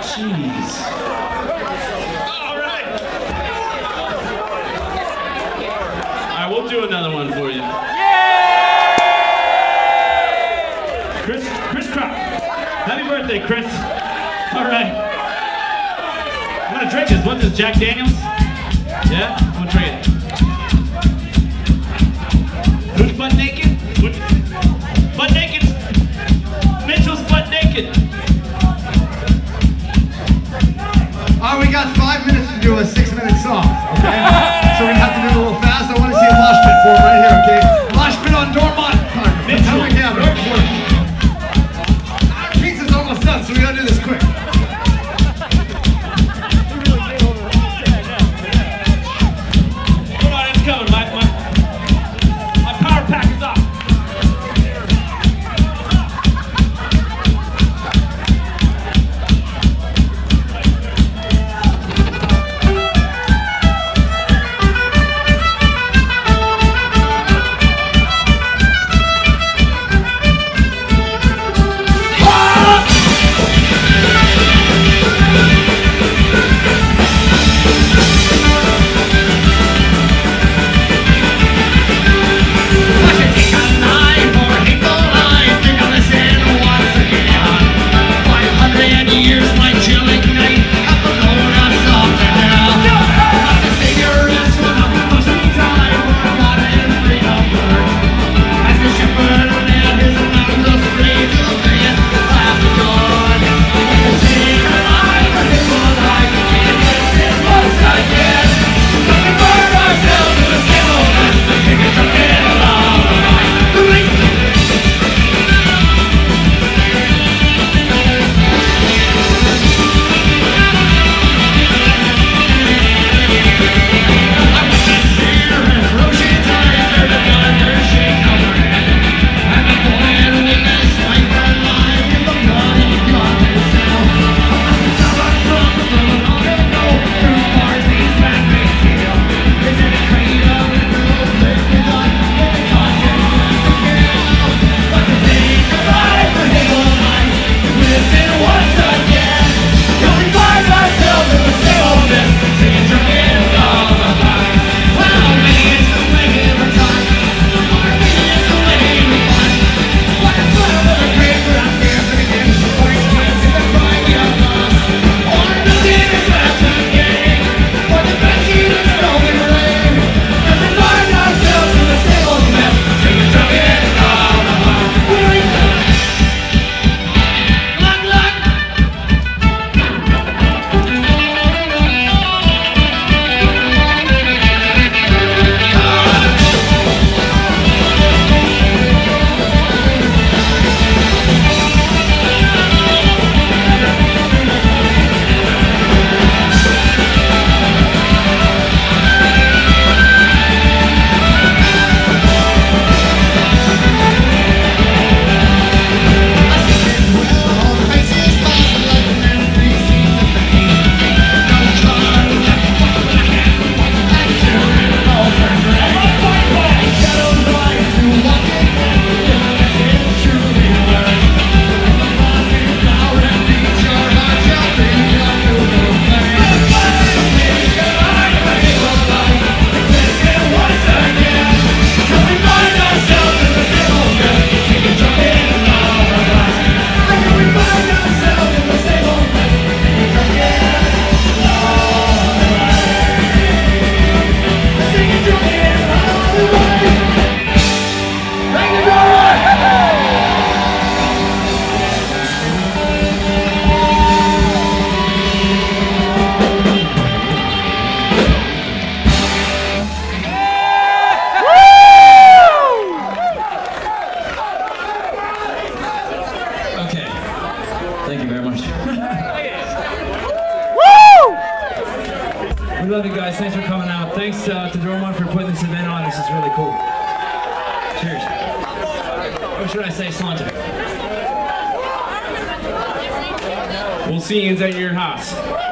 Jeez. All right. All right, we'll do another one for you. Chris Crock. Happy birthday, Chris. All right. I'm gonna drink this. What's this, Jack Daniels? Yeah? I'm gonna drink it. Who's butt naked? Butt naked? Mitchell's butt naked. All right, we got 5 minutes to do a 6-minute song, okay? So we're gonna have to do it a little fast. I want to see a mosh pit for him right here, okay? Mosh pit on Dormont. Mitchell. How do we have it? Our pizza's almost done, so we gotta do this quick. Hold on, it's coming. My power pack is off. We love you guys. Thanks for coming out. Thanks to Dormont for putting this event on. This is really cool. Cheers. Or should I say Slanter? We'll see you at your house.